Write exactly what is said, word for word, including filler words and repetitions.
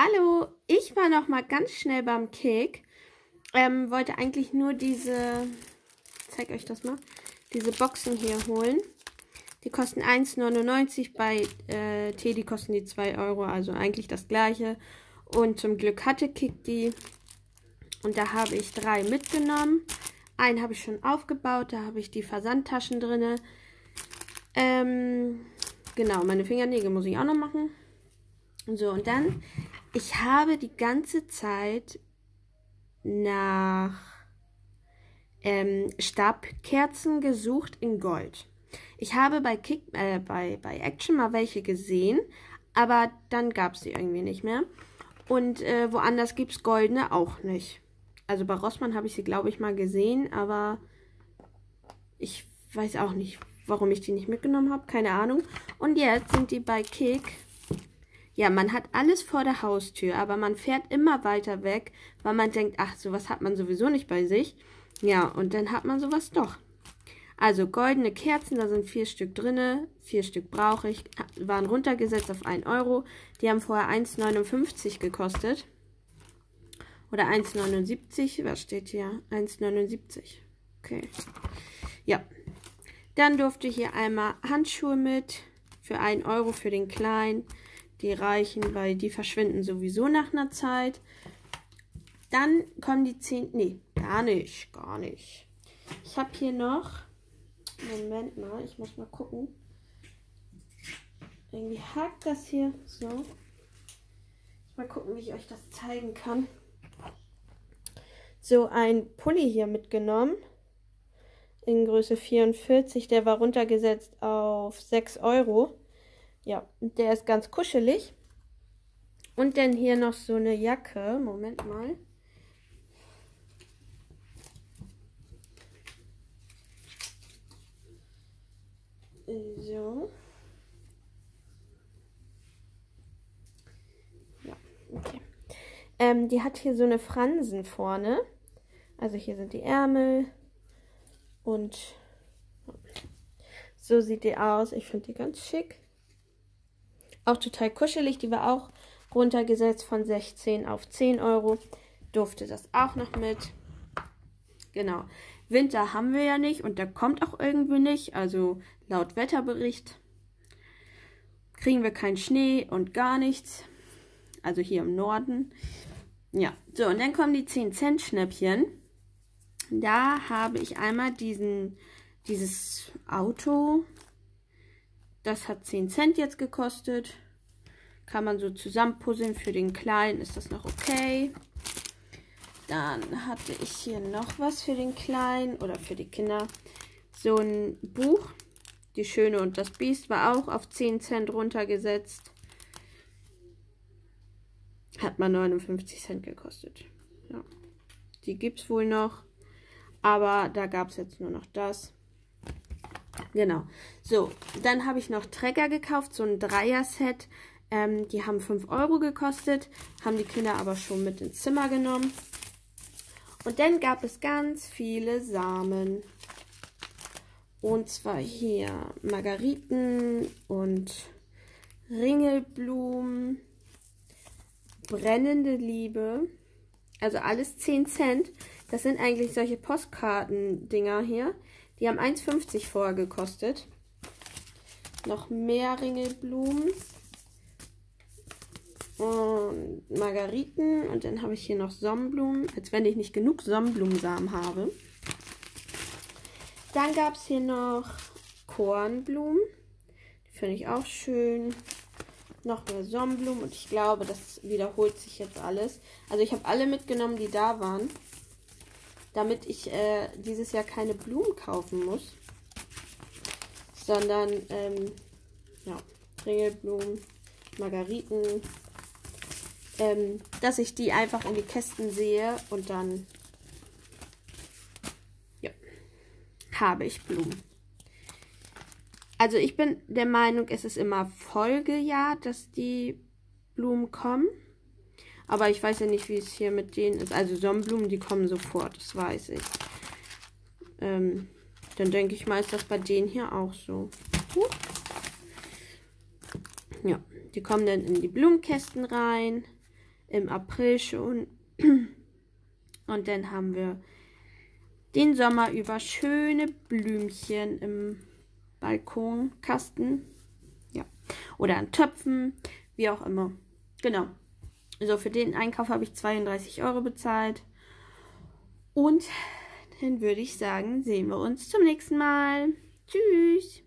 Hallo, ich war noch mal ganz schnell beim Kick. Ähm, wollte eigentlich nur diese, ich zeig euch das mal, diese Boxen hier holen. Die kosten eins neunundneunzig, bei äh, Teddy kosten die zwei Euro, also eigentlich das gleiche. Und zum Glück hatte Kick die. Und da habe ich drei mitgenommen. Einen habe ich schon aufgebaut, da habe ich die Versandtaschen drin. Ähm, genau, meine Fingernägel muss ich auch noch machen. So, und dann, ich habe die ganze Zeit nach ähm, Stabkerzen gesucht in Gold. Ich habe bei, Kick, äh, bei, bei Action mal welche gesehen, aber dann gab es sie irgendwie nicht mehr. Und äh, woanders gibt es goldene auch nicht. Also bei Rossmann habe ich sie, glaube ich, mal gesehen, aber ich weiß auch nicht, warum ich die nicht mitgenommen habe. Keine Ahnung. Und jetzt sind die bei Kick. Ja, man hat alles vor der Haustür, aber man fährt immer weiter weg, weil man denkt, ach, sowas hat man sowieso nicht bei sich. Ja, und dann hat man sowas doch. Also goldene Kerzen, da sind vier Stück drin, vier Stück brauche ich, waren runtergesetzt auf ein Euro. Die haben vorher eins neunundfünfzig gekostet. Oder eins neunundsiebzig, was steht hier? eins neunundsiebzig. Okay. Ja. Dann durfte hier einmal Handschuhe mit, für ein Euro für den Kleinen. Die reichen, weil die verschwinden sowieso nach einer Zeit. Dann kommen die zehn... Nee, gar nicht, gar nicht. Ich habe hier noch... Moment mal, ich muss mal gucken. Irgendwie hakt das hier. So. Mal gucken, wie ich euch das zeigen kann. So, ein Pulli hier mitgenommen. In Größe vierundvierzig. Der war runtergesetzt auf sechs Euro. Ja, der ist ganz kuschelig. Und dann hier noch so eine Jacke. Moment mal. So. Ja, okay. Ähm, die hat hier so eine Fransen vorne. Also hier sind die Ärmel. Und so sieht die aus. Ich finde die ganz schick. Auch total kuschelig. Die war auch runtergesetzt von sechzehn auf zehn Euro. Durfte das auch noch mit. Genau. Winter haben wir ja nicht und der kommt auch irgendwie nicht. Also laut Wetterbericht kriegen wir keinen Schnee und gar nichts. Also hier im Norden. Ja, so, und dann kommen die zehn Cent Schnäppchen. Da habe ich einmal diesen, dieses Auto. Das hat zehn Cent jetzt gekostet. Kann man so zusammenpuzzeln. Für den Kleinen ist das noch okay. Dann hatte ich hier noch was für den Kleinen oder für die Kinder. So ein Buch. Die Schöne und das Biest war auch auf zehn Cent runtergesetzt. Hat mal neunundfünfzig Cent gekostet. Ja. Die gibt es wohl noch. Aber da gab es jetzt nur noch das. Genau. So, dann habe ich noch Trecker gekauft. So ein Dreier-Set. Ähm, die haben fünf Euro gekostet. Haben die Kinder aber schon mit ins Zimmer genommen. Und dann gab es ganz viele Samen. Und zwar hier Margariten und Ringelblumen. Brennende Liebe. Also alles zehn Cent. Das sind eigentlich solche Postkarten-Dinger hier. Die haben eins fünfzig vorher gekostet. Noch mehr Ringelblumen. Und Margariten. Und dann habe ich hier noch Sonnenblumen. Als wenn ich nicht genug Sonnenblumensamen habe. Dann gab es hier noch Kornblumen. Die finde ich auch schön. Noch mehr Sonnenblumen. Und ich glaube, das wiederholt sich jetzt alles. Also ich habe alle mitgenommen, die da waren. Damit ich äh, dieses Jahr keine Blumen kaufen muss. Sondern, ähm, ja, Ringelblumen, Margariten. Ähm, dass ich die einfach in die Kästen sehe und dann, ja, habe ich Blumen. Also ich bin der Meinung, es ist immer Folgejahr, dass die Blumen kommen. Aber ich weiß ja nicht, wie es hier mit denen ist. Also Sonnenblumen, die kommen sofort, das weiß ich. Ähm, dann denke ich mal, ist das bei denen hier auch so. Huh. Ja, die kommen dann in die Blumenkästen rein. im April schon. Und dann haben wir den Sommer über schöne Blümchen im Balkonkasten. Ja. Oder an Töpfen, wie auch immer. Genau. Also für den Einkauf habe ich zweiunddreißig Euro bezahlt. Und dann würde ich sagen, sehen wir uns zum nächsten Mal. Tschüss.